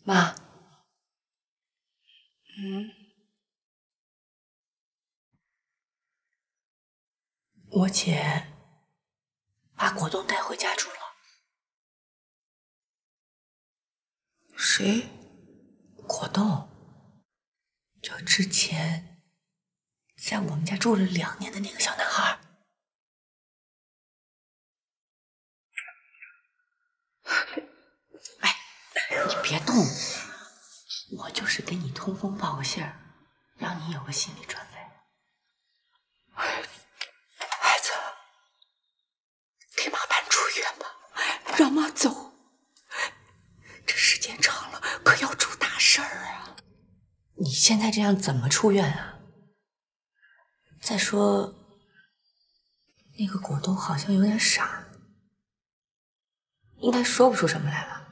妈，我姐把果冻带回家住了。 谁？ 果冻，就之前在我们家住了2年的那个小男孩。哎，你别动，我就是给你通风报个信儿，让你有个心理准备。孩子，给妈办出院吧，让妈走。这时间长了，可要出大事儿啊！你现在这样怎么出院啊？再说，那个果冻好像有点傻，应该说不出什么来吧？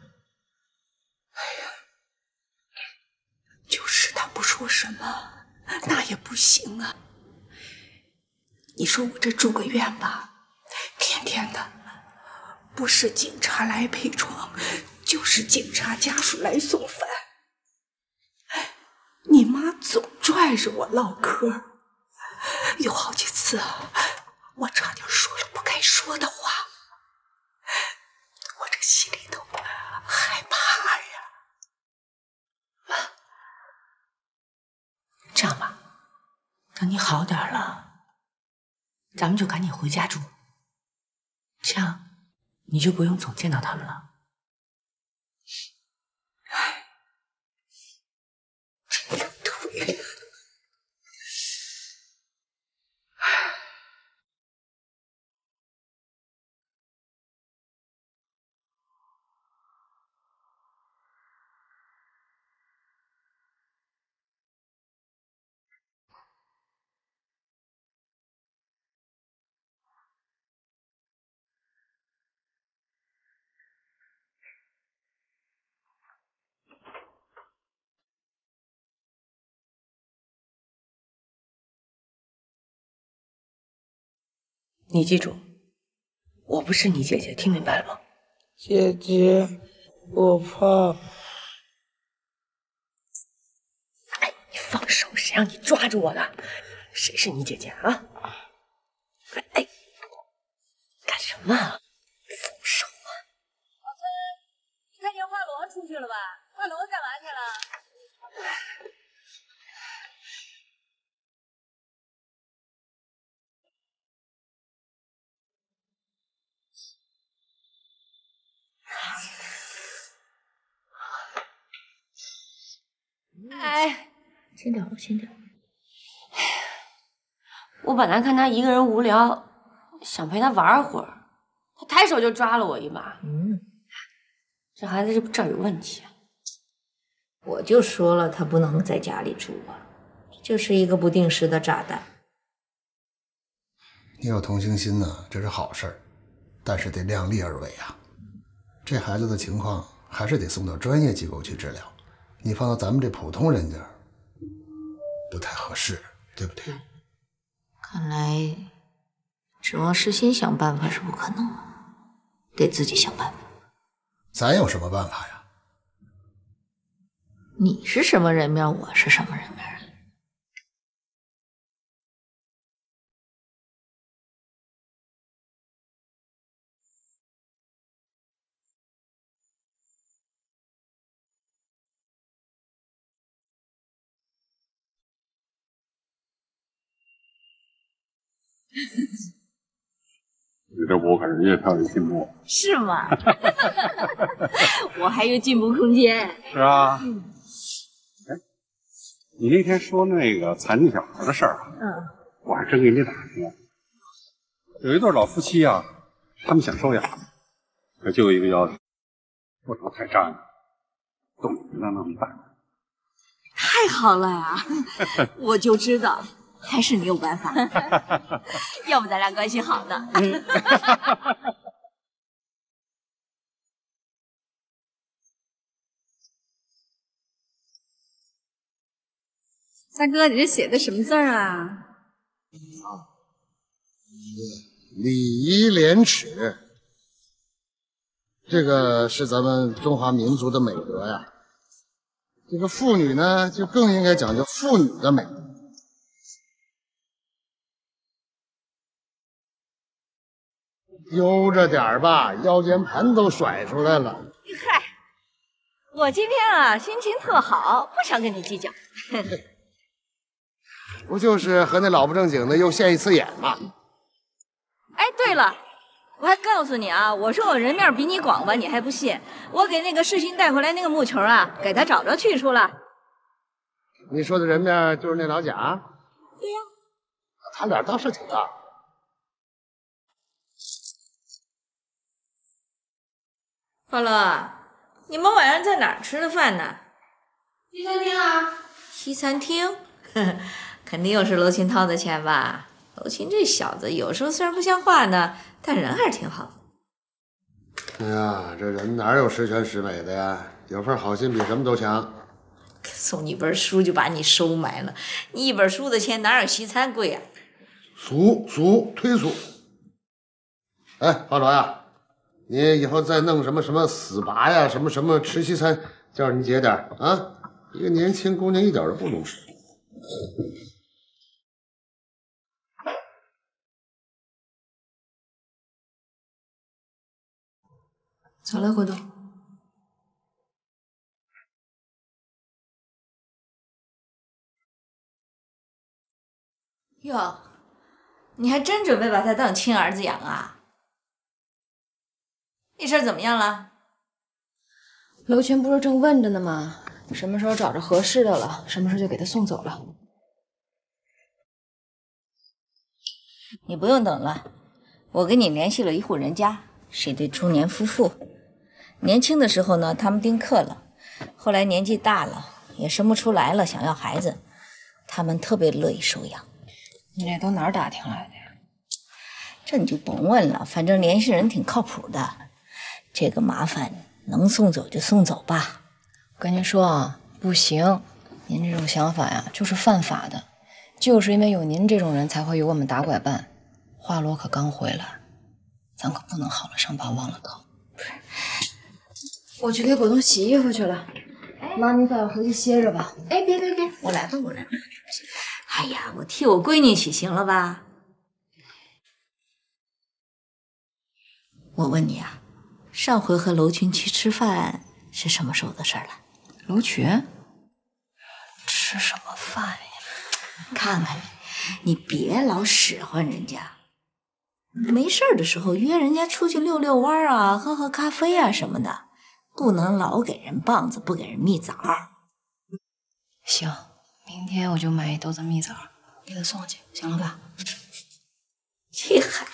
就是他不说什么，那也不行啊。你说我这住个院吧，天天的，不是警察来陪床，就是警察家属来送饭。你妈总拽着我唠嗑，有好几次啊，我差点说了不该说的话，我这心里头害怕呀。这样吧，等你好点了，咱们就赶紧回家住，这样你就不用总见到他们了。真有腿。你记住，我不是你姐姐，听明白了吗？ 姐姐，我怕。 哎，你放手！谁让你抓住我的？谁是你姐姐啊？哎，干什么？松手啊！ 老崔，你看见华罗出去了吧？华罗干嘛去了？哎， 先点吧，先点。我本来看他一个人无聊，想陪他玩会儿，他抬手就抓了我一把。这孩子是不是这儿有问题啊？ 我就说了，他不能在家里住啊，就是一个不定时的炸弹。 你有同情心呢，这是好事儿，但是得量力而为啊。这孩子的情况还是得送到专业机构去治疗，你放到咱们这普通人家不太合适，对不对？ 看来指望世新想办法是不可能了，得自己想办法。 咱有什么办法呀？ 你是什么人面，我是什么人面。 你这舞可是越跳越进步， 是吗？我还有进步空间。 是啊。哎，你那天说那个残疾小孩的事儿啊，我还真给你打听了。有一对老夫妻啊，他们想收养，可就有一个要求，不能太张扬，动不能那么办。 太好了呀！我就知道，还是你有办法。要不咱俩关系好呢？大哥，你这写的什么字儿啊？ 礼仪廉耻，这个是咱们中华民族的美德呀。 这个妇女呢，就更应该讲究妇女的美。悠着点吧，腰间盘都甩出来了。 嗨，我今天啊心情特好，不想跟你计较。 不就是和那老不正经的又现一次眼吗？ 哎，对了，我还告诉你啊，我说我人面比你广吧，你还不信。我给那个世新带回来那个木球啊，给他找着去处了。 你说的人面就是那老贾？ 对呀， 他脸倒是挺大。 花乐，你们晚上在哪儿吃的饭呢？ 西餐厅啊。 西餐厅？肯定又是娄群涛的钱吧？娄群这小子有时候虽然不像话呢，但人还是挺好。 哎呀，这人哪有十全十美的呀？有份好心比什么都强。 送你本书就把你收买了，你一本书的钱哪有西餐贵啊？ 俗忒俗。哎，郝罗呀，你以后再弄什么死拔呀，什么吃西餐，叫你节点啊！一个年轻姑娘一点都不懂事。 走了，果冻。 哟，你还真准备把他当亲儿子养啊？那事儿怎么样了？ 娄群不是正问着呢吗？什么时候找着合适的了，什么时候就给他送走了。 你不用等了，我给你联系了一户人家，是一对中年夫妇。年轻的时候呢，他们丁克了，后来年纪大了，也生不出来了，想要孩子，他们特别乐意收养。 你这都哪儿打听来的呀？ 这你就甭问了，反正联系人挺靠谱的。这个麻烦能送走就送走吧。 我跟您说啊，不行，您这种想法呀，就是犯法的。就是因为有您这种人，才会有我们打拐办。华罗可刚回来，咱可不能好了伤疤忘了疼。我去给果冻洗衣服去了。妈，您早点回去歇着吧。 哎，别，我来吧。哎呀，我替我闺女洗行了吧？我问你啊，上回和娄群去吃饭是什么时候的事儿了？ 娄群吃什么饭呀？ 看看你别老使唤人家，没事儿的时候约人家出去遛遛弯啊，喝喝咖啡啊什么的，不能老给人棒子不给人蜜枣。 行，明天我就买一兜子蜜枣给他送去，行了吧？ 这孩子。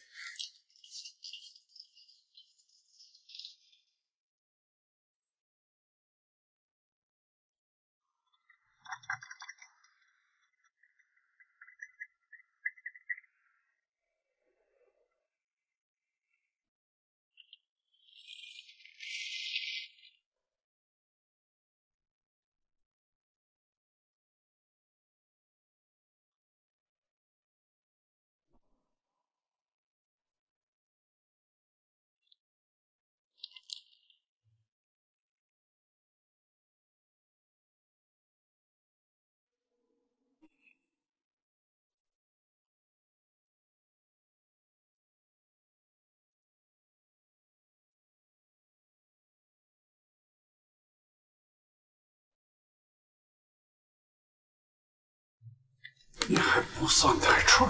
你还不算太蠢。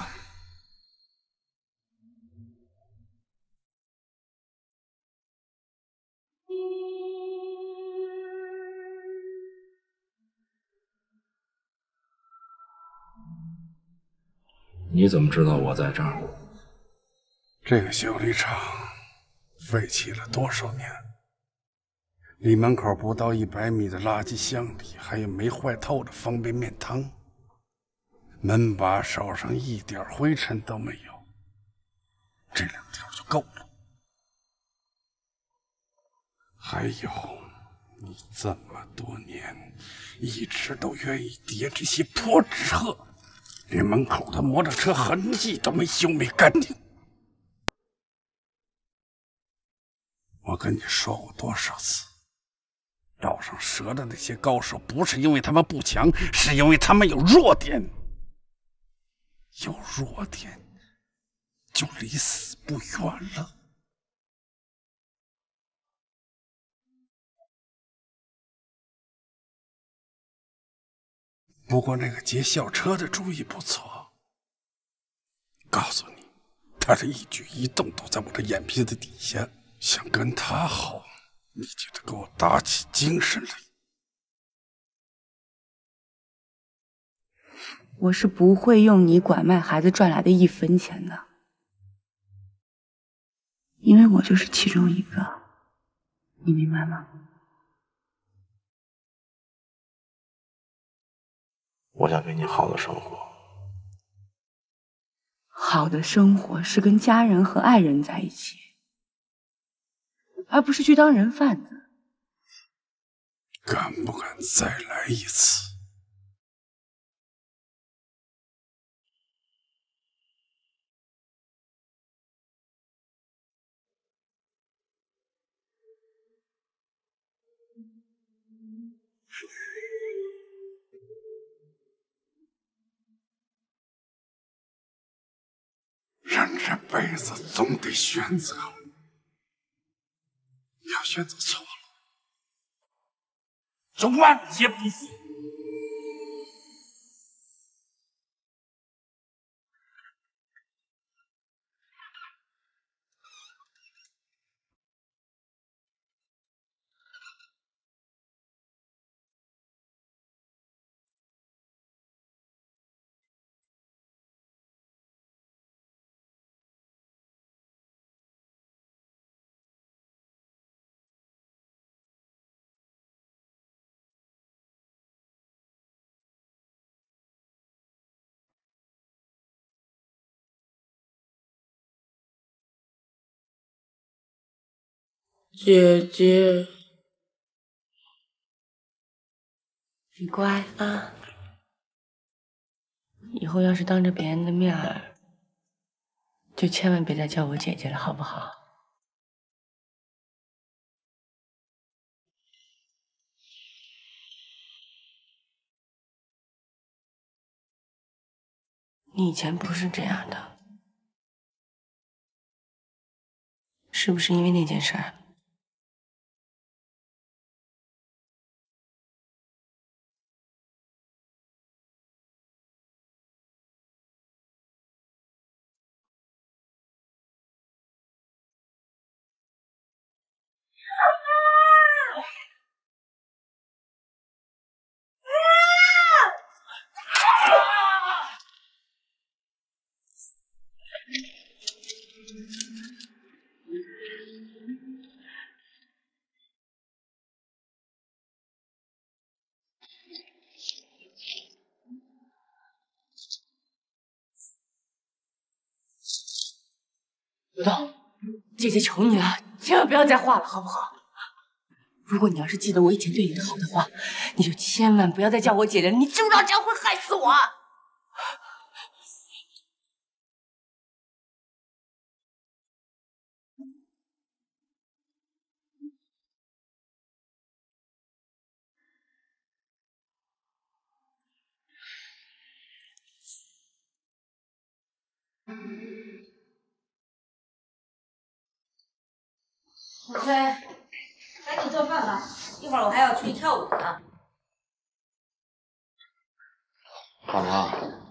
你怎么知道我在这儿？ 这个修理厂废弃了多少年？离门口不到100米的垃圾箱里，还有没坏透的方便面汤。门把手上一点灰尘都没有，这2条就够了。还有，你这么多年一直都愿意叠这些破纸鹤，连门口的摩托车痕迹都没修没干净。我跟你说过多少次， 道上蛇的那些高手，不是因为他们不强，是因为他们有弱点。有弱点，就离死不远了。不过那个劫校车的主意不错，告诉你，他的一举一动都在我的眼皮子底下。想跟他好，你就得给我打起精神来。 我是不会用你拐卖孩子赚来的1分钱的，因为我就是其中一个，你明白吗？ 我想给你好的生活。 好的生活是跟家人和爱人在一起，而不是去当人贩子。 敢不敢再来一次？人这辈子总得选择，要选择错了，这万劫不复。 姐姐， 你乖啊，以后要是当着别人的面儿，就千万别再叫我姐姐了，好不好？你以前不是这样的，是不是因为那件事儿？刘东，姐姐求你了，千万不要再画了，好不好？如果你要是记得我以前对你的好的话，你就千万不要再叫我姐姐了，你知不知道这样会害死我？ 小崔，赶紧做饭吧，一会儿我还要出去跳舞呢。 大娘，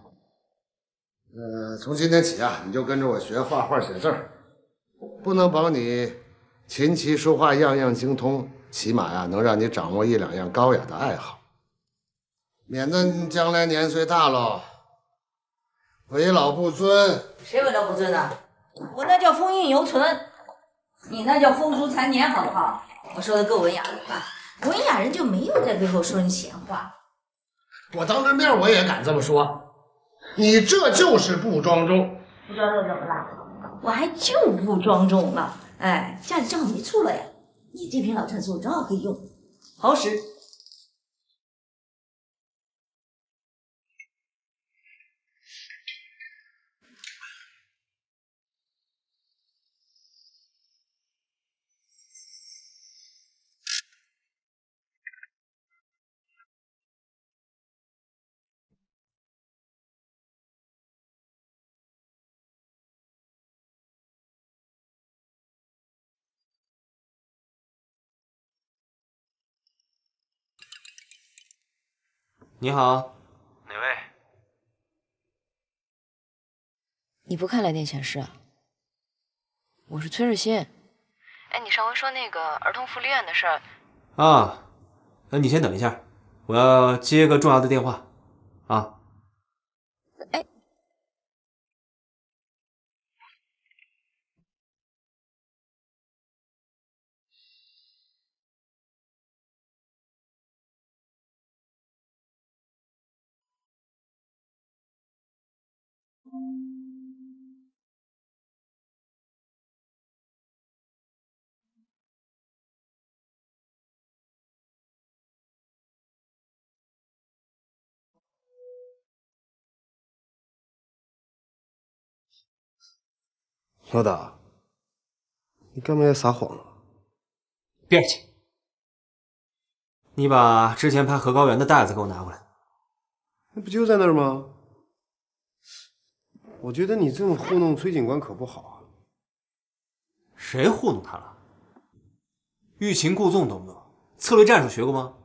从今天起啊，你就跟着我学画画、写字儿，不能保你琴棋书画样样精通，起码呀能让你掌握1、2样高雅的爱好，免得你将来年岁大了，为老不尊。 谁为老不尊呢？我那叫风韵犹存，你那叫风烛残年，好不好？我说的够文雅了吧？文雅人就没有在背后说你闲话。 我当着面我也敢这么说，你这就是不庄重。 不庄重怎么了？我还就不庄重了。哎，家里正好没醋了呀，你这瓶老陈醋正好可以用，好使。 你好， 哪位？ 你不看来电显示啊？我是崔日新。哎，你上回说那个儿童福利院的事儿啊，那你先等一下，我要接个重要的电话，啊。 哎， 老大，你干嘛要撒谎啊？ 别客气，你把之前拍何高原的袋子给我拿过来。 那不就在那儿吗？我觉得你这么糊弄崔警官可不好啊。 谁糊弄他了？欲擒故纵懂不懂？策略战术学过吗？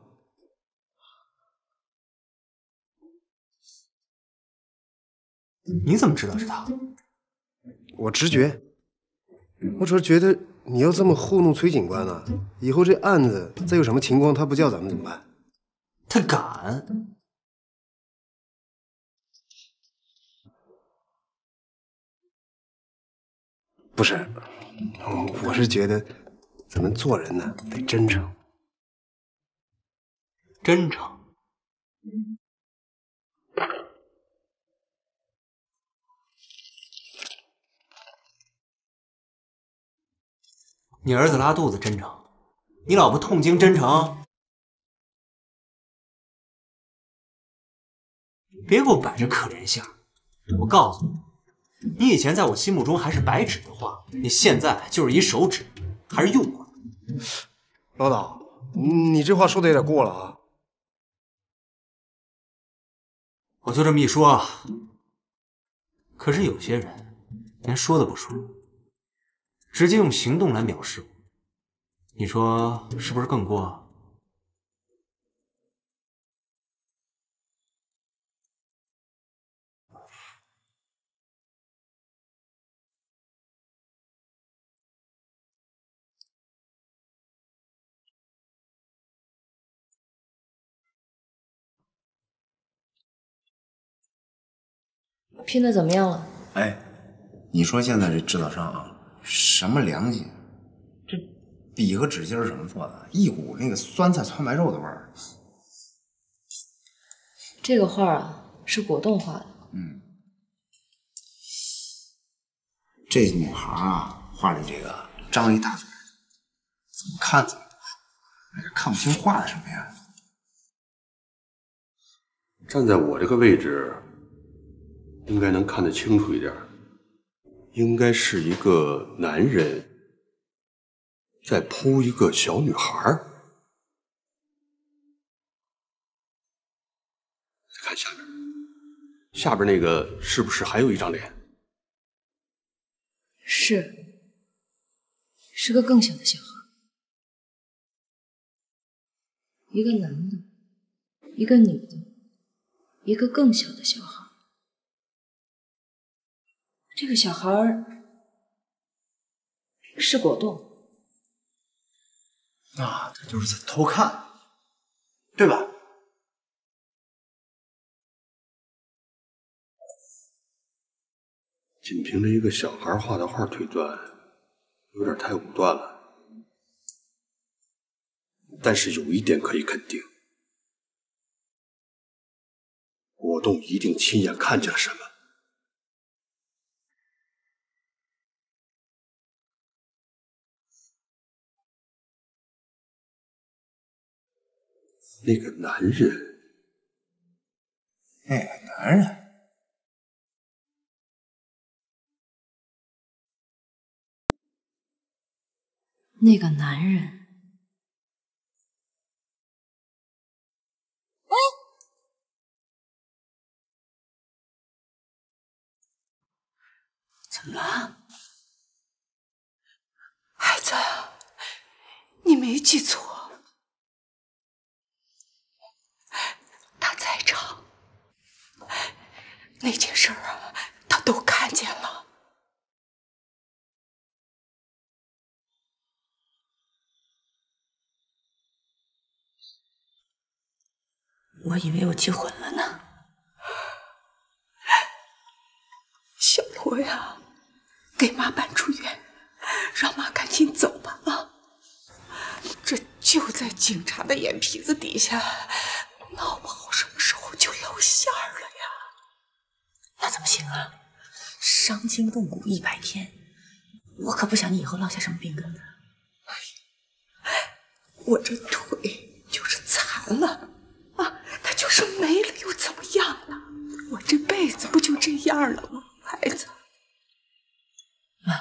你怎么知道是他？ 我直觉，我主要觉得你要这么糊弄崔警官呢，以后这案子再有什么情况他不叫咱们怎么办？ 他敢？ 不是，我是觉得咱们做人呢得真诚。 真诚。你儿子拉肚子真诚，你老婆痛经真诚，别给我摆着可怜相。我告诉你，你以前在我心目中还是白纸的话，你现在就是一手指，还是用过的。 老大，你这话说的有点过了啊。 我就这么一说啊，可是有些人连说都不说，直接用行动来藐视我，你说是不是更过？ 拼的怎么样了？ 哎，你说现在这制造商啊，什么良心？这笔和纸芯是怎么做的？一股那个酸菜汆白肉的味儿。 这个画啊是果冻画的。 嗯，这女孩啊，画里这个张了一大嘴，怎么看怎么不好，看不清画的什么呀？ 站在我这个位置，应该能看得清楚一点。应该是一个男人在剖一个小女孩。再看下边，下边那个是不是还有一张脸？ 是个更小的小孩，一个男的，一个女的，一个更小的小孩。这个小孩是果冻， 那他就是在偷看，对吧？ 仅凭着一个小孩画的画推断，有点太武断了。但是有一点可以肯定，果冻一定亲眼看见了什么。那个男人， 那个男人， 那个男人。 怎么了？孩子，你没记错，他在这。 我以为我结婚了呢。小罗呀，给妈搬出院，让妈赶紧走吧啊！这就在警察的眼皮子底下，闹不好什么时候就露馅儿了呀。那怎么行啊？伤筋动骨100天，我可不想你以后落下什么病根子。我这腿就是残了啊，它就是没了又怎么样呢？我这辈子不就这样了吗？孩子，妈，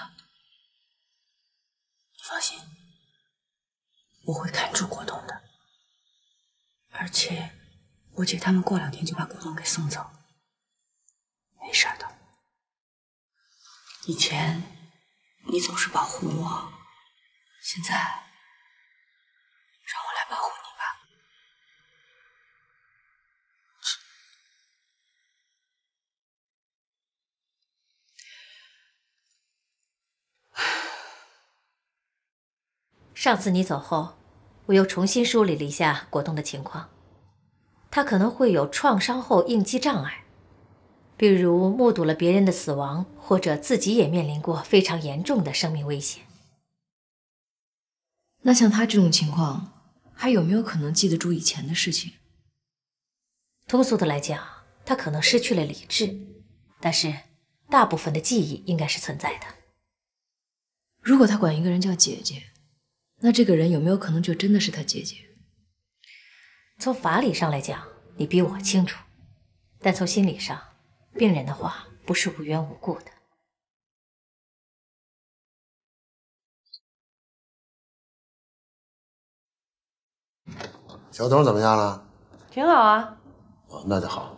你放心，我会看住果冻的，而且我姐他们过2天就把果冻给送走，没事的。以前你总是保护我，现在让我来保护你吧。 上次你走后，我又重新梳理了一下果冻的情况，他可能会有创伤后应激障碍，比如目睹了别人的死亡，或者自己也面临过非常严重的生命危险。 那像他这种情况，还有没有可能记得住以前的事情？ 通俗的来讲，他可能失去了理智，但是大部分的记忆应该是存在的。 如果他管一个人叫姐姐，那这个人有没有可能就真的是他姐姐？ 从法理上来讲，你比我清楚，但从心理上，病人的话不是无缘无故的。 小董怎么样了？ 挺好啊。 哦，那就好。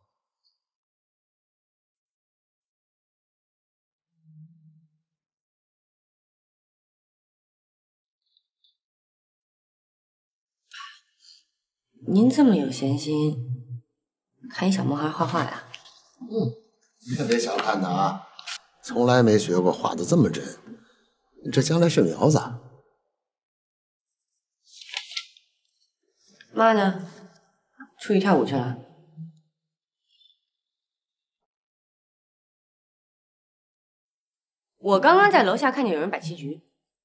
您这么有闲心，看一小萌孩画画呀？ 你可别小看他啊，从来没学过画的这么真，这将来是苗子。 妈呢？出去跳舞去了。我刚刚在楼下看见有人摆棋局。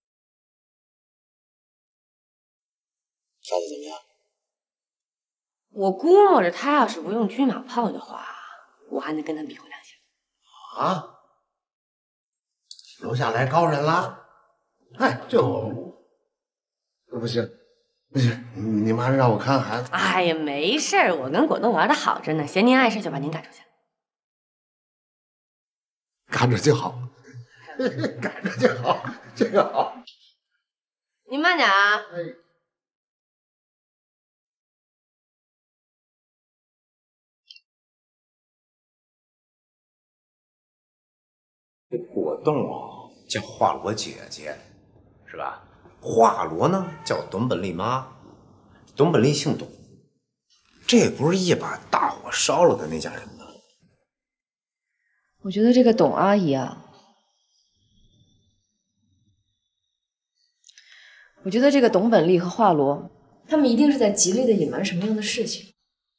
下的怎么样？ 我估摸着他要是不用车马炮的话，我还能跟他比划2下。 啊？楼下来高人了？哎，这我不行，不行，你妈让我看孩子。 哎呀，没事儿，我跟果冻玩的好着呢，嫌您碍事就把您赶出去。 赶着就好，赶着就好，这个好。 您慢点啊。 这果冻啊，叫华罗姐姐，是吧？华罗呢叫董本丽妈，董本丽姓董，这不是一把大火烧了的那家人吗？ 我觉得这个董阿姨啊，我觉得这个董本丽和华罗，他们一定是在极力的隐瞒什么样的事情。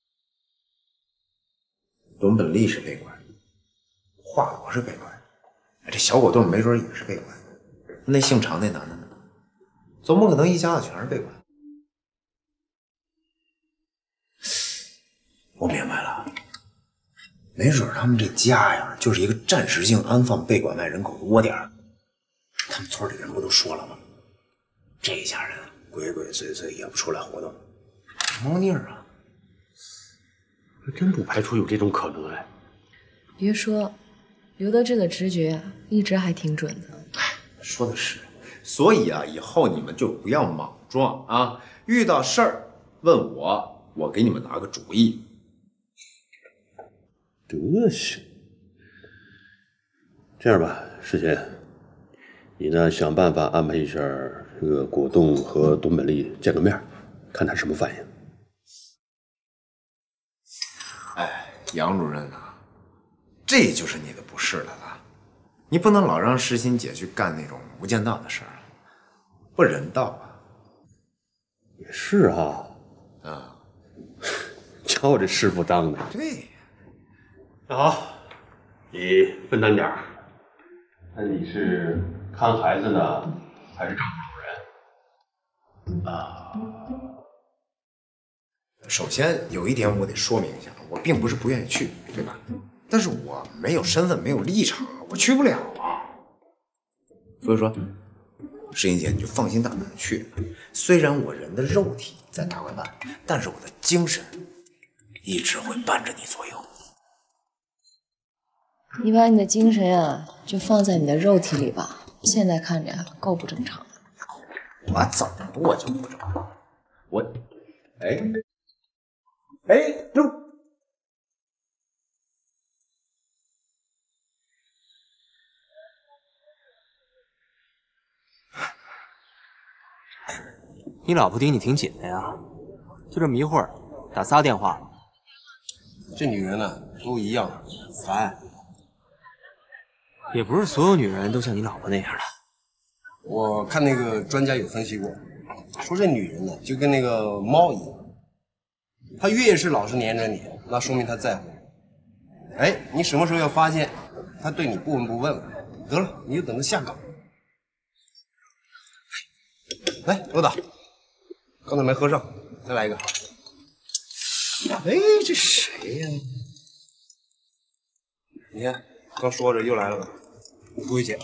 董本丽是被拐，华罗是被拐。这小果冻没准也是被拐，那姓常那男的呢？总不可能一家子全是被拐。我明白了，没准他们这家呀，就是一个暂时性安放被拐卖人口的窝点。他们村里人不都说了吗？这一家人鬼鬼祟祟也不出来活动，猫腻儿啊！ 还真不排除有这种可能哎。 别说。刘德志的直觉一直还挺准的。 说的是，所以啊，以后你们就不要莽撞啊！遇到事儿问我，我给你们拿个主意。 德行。这样吧，世贤，你呢想办法安排一下这个果冻和董本丽见个面，看他什么反应。 哎，杨主任呐。这就是你的不是了啊！你不能老让诗欣姐去干那种无间道的事儿，不人道啊！ 也是啊， 啊， 讲瞧我这师傅当的。 对， 那好，你分担点儿。那你是看孩子呢，还是照顾老人？啊。 首先有一点我得说明一下，我并不是不愿意去，对吧？但是我没有身份，没有立场，我去不了啊。所以说，诗音姐你就放心大胆的去。虽然我人的肉体在大外办，但是我的精神一直会伴着你左右。 你把你的精神啊，就放在你的肉体里吧。现在看着够不正常。 我怎么我就不正常？我，就。 你老婆盯你挺紧的呀，就这么一会儿打仨电话了。 这女人呢，都一样，烦。 也不是所有女人都像你老婆那样的。 我看那个专家有分析过，说这女人呢就跟那个猫一样，她越是老是黏着你，那说明她在乎你。哎，你什么时候要发现她对你不闻不问了，得了，你就等着下岗。来，罗导，刚才没喝上，再来一个。哎，这谁呀？你看，刚说着又来了吧？不会接。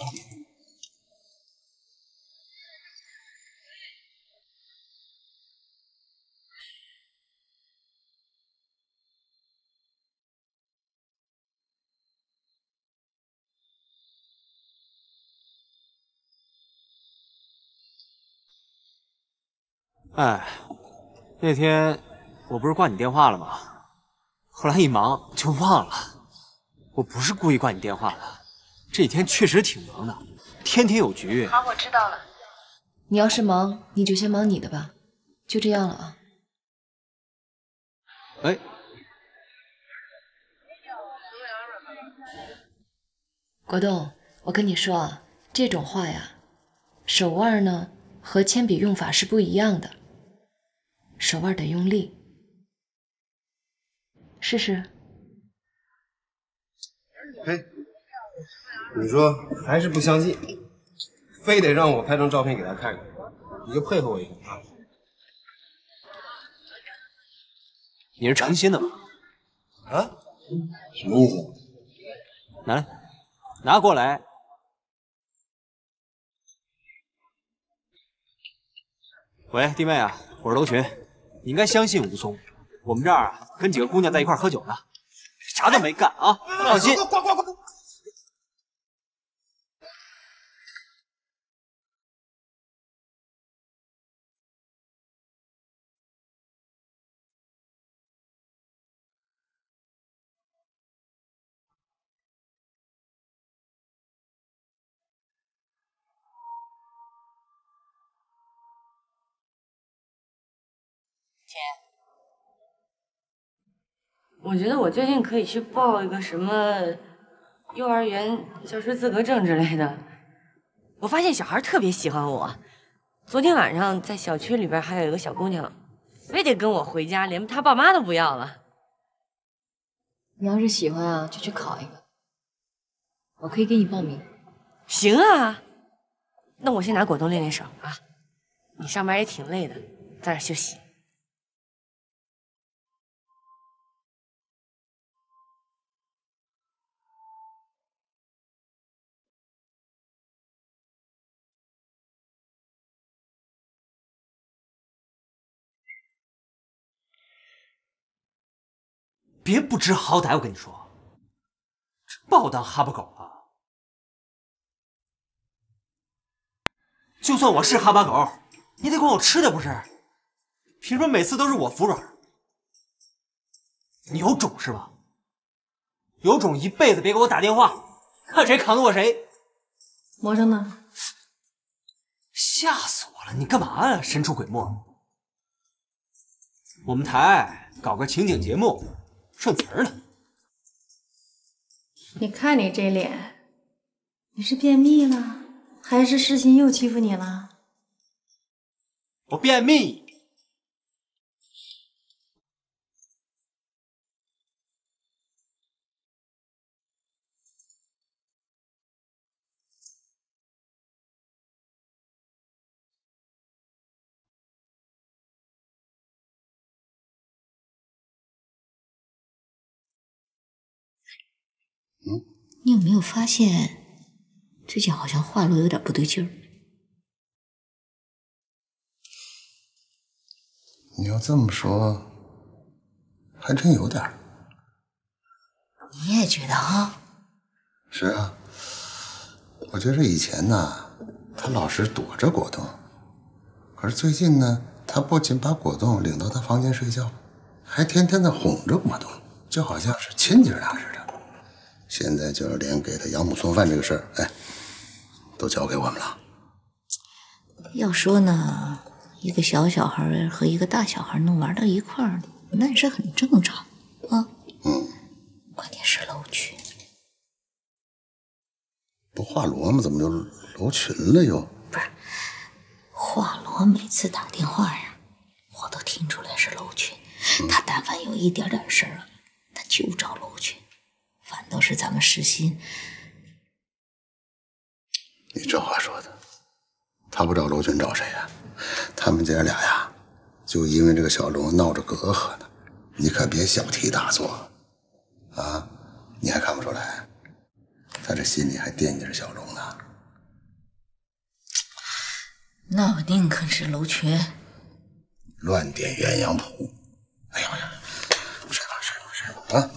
哎，那天我不是挂你电话了吗？后来一忙就忘了。我不是故意挂你电话的，这几天确实挺忙的，天天有局。 好，我知道了。你要是忙，你就先忙你的吧，就这样了啊。 哎， 国栋，我跟你说啊，这种话呀，手腕呢和铅笔用法是不一样的，手腕得用力。试试。 嘿，你说还是不相信，非得让我拍张照片给他看看，你就配合我一下啊。 你是诚心的吗？ 啊？什么意思？ 拿来，拿过来。喂，弟妹啊，我是楼群，你应该相信吴松，我们这儿啊跟几个姑娘在一块喝酒呢，啥都没干啊，放心。 我觉得我最近可以去报一个什么幼儿园教师资格证之类的。我发现小孩特别喜欢我。昨天晚上在小区里边还有一个小姑娘，非得跟我回家，连她爸妈都不要了。 你要是喜欢啊，就去考一个，我可以给你报名。 行啊，那我先拿果冻练练手啊。你上班也挺累的，早点休息。 别不知好歹，我跟你说，这把我当哈巴狗了。就算我是哈巴狗，你得管我吃的不是？凭什么每次都是我服软？你有种是吧？有种一辈子别给我打电话，看谁扛得过谁。 魔怔呢？ 吓死我了！你干嘛呀？神出鬼没。我们台搞个情景节目。顺词儿了， 你看你这脸，你是便秘了，还是诗欣又欺负你了？ 我便秘。 你有没有发现，最近好像华罗有点不对劲儿？ 你要这么说，还真有点儿。 你也觉得啊？ 是啊，我觉着以前呢，他老是躲着果冻，可是最近呢，他不仅把果冻领到他房间睡觉，还天天的哄着果冻，就好像是亲姐俩似的。现在就是连给他养母送饭这个事儿，哎，都交给我们了。 要说呢，一个小孩和一个大小孩能玩到一块儿，那也是很正常啊。关键是楼群， 不华罗吗？怎么就楼群了又？ 不是，华罗每次打电话呀，我都听出来是楼群。他但凡有一点点事儿，他就找楼群，反倒是咱们世新。 你这话说的，他不找楼群找谁呀？他们姐俩呀，就因为这个小龙闹着隔阂呢。你可别小题大做啊！你还看不出来？他这心里还惦记着小龙呢。 那我宁可是楼群。 乱点鸳鸯谱。哎呀呀，睡吧啊！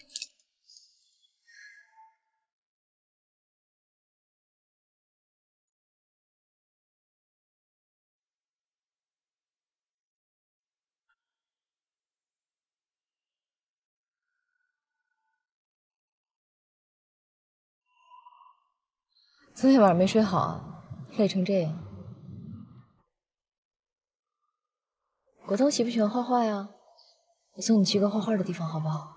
昨天晚上没睡好，累成这样。果冻喜不喜欢画画呀？我送你去个画画的地方，好不好？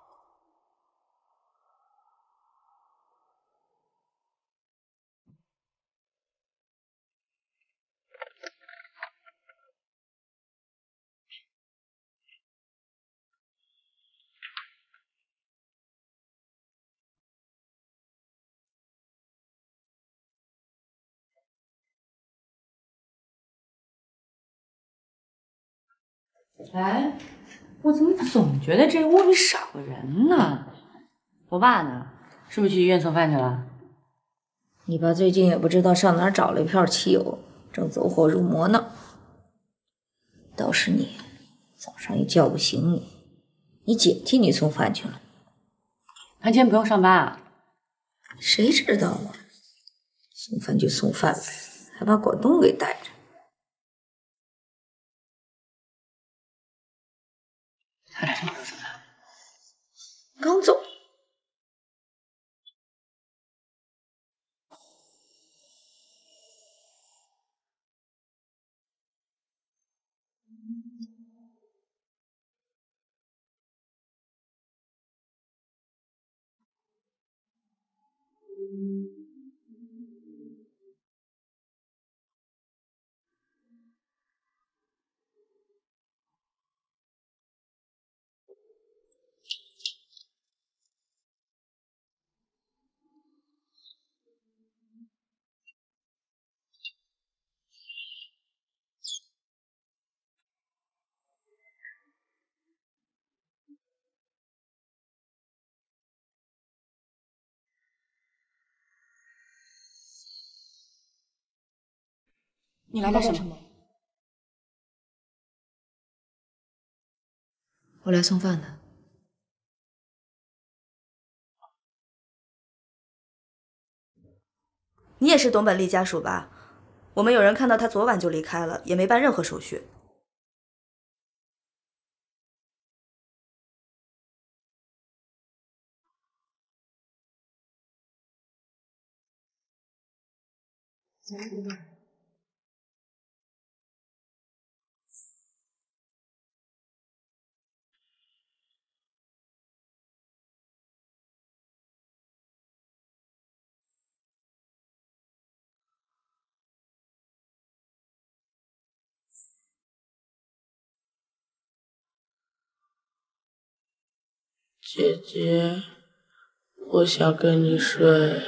哎，我怎么总觉得这屋里少个人呢？我爸呢？是不是去医院送饭去了？ 你爸最近也不知道上哪儿找了一票汽油，正走火入魔呢。倒是你，早上一叫不醒你姐替你送饭去了。 他今天不用上班啊？ 谁知道啊？送饭就送饭呗，还把果冻给带着。 他俩什么时候走的？ 刚走。 你来干什么？ 我来送饭的。 你也是董本利家属吧？我们有人看到他昨晚就离开了，也没办任何手续。 姐姐，我想跟你睡。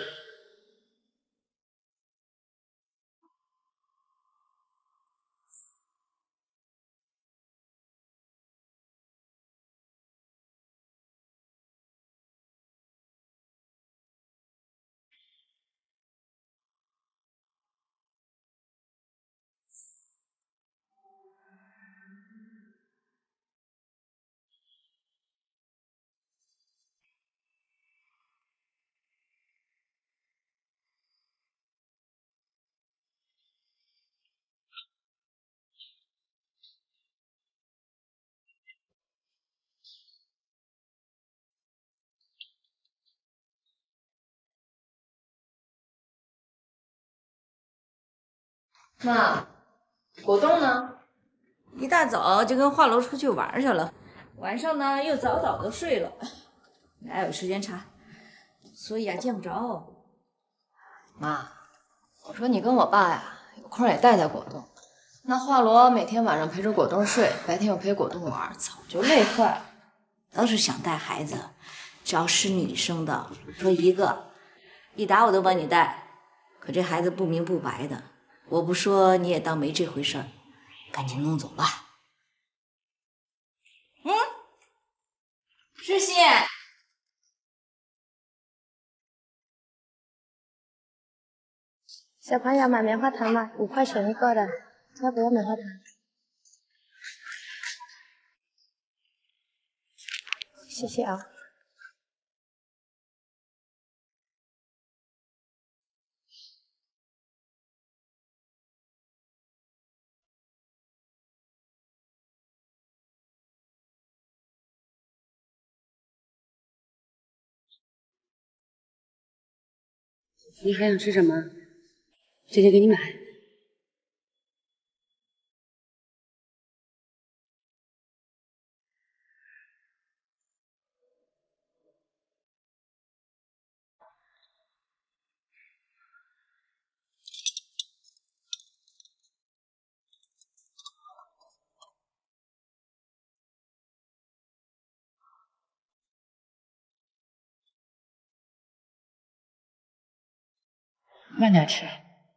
妈，果冻呢？ 一大早就跟华楼出去玩去了，晚上呢又早早的睡了，哪有时间查？所以啊见不着。 妈，我说你跟我爸呀，有空也带带果冻。那华罗每天晚上陪着果冻睡，白天又陪果冻玩，早就累坏了。 倒是想带孩子，只要是女生的，说一个，一打我都帮你带。可这孩子不明不白的，我不说你也当没这回事儿，赶紧弄走吧。 诗欣， 小朋友买棉花糖吗？5块钱一个的，要不要棉花糖？谢谢啊。 你还想吃什么？姐姐给你买。慢点吃。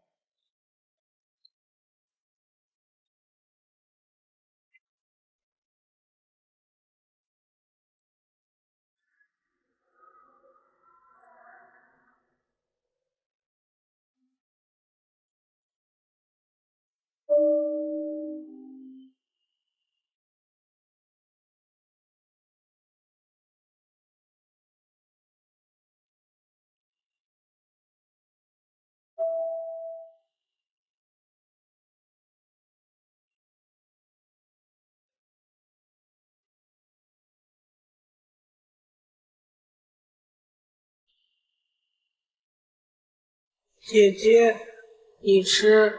姐姐，你吃。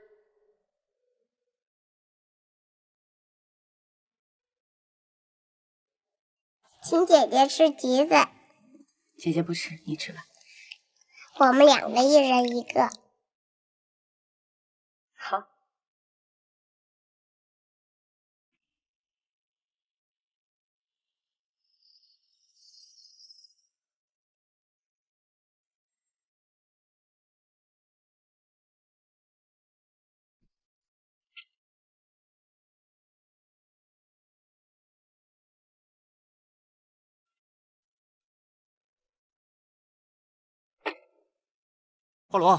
请姐姐吃橘子， 姐姐不吃，你吃吧。 我们2个一人1个。 好。 华罗，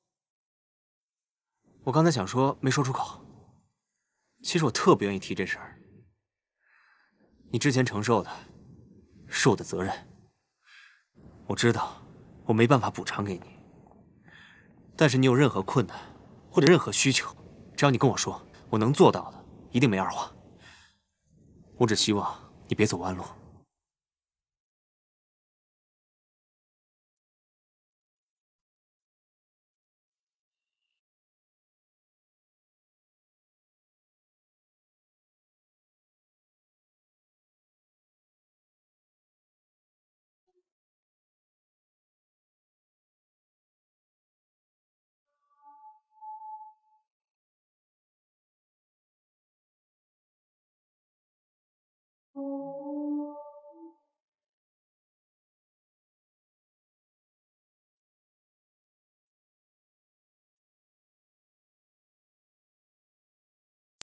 我刚才想说没说出口。其实我特不愿意提这事儿。你之前承受的是我的责任，我知道我没办法补偿给你。但是你有任何困难或者任何需求，只要你跟我说，我能做到的一定没二话。我只希望你别走弯路。